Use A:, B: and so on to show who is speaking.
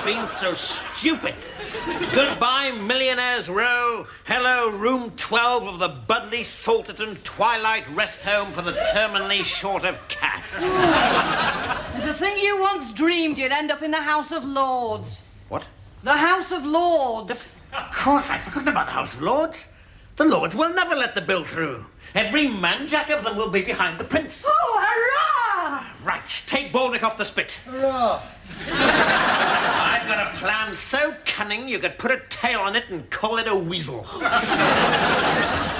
A: been so stupid. Goodbye, Millionaires Row. Hello, room 12 of the Budley Salterton Twilight Rest Home for the terminally short of cash.
B: And to think you once dreamed you'd end up in the House of Lords.
A: What?
B: The House of Lords.
A: Of course, I'd forgotten about the House of Lords. The Lords will never let the bill through. Every man-jack of them will be behind the prince.
B: Oh, hurrah!
A: Right, take Baldrick off the spit.
B: Hurrah!
A: I've got a plan so cunning you could put a tail on it and call it a weasel.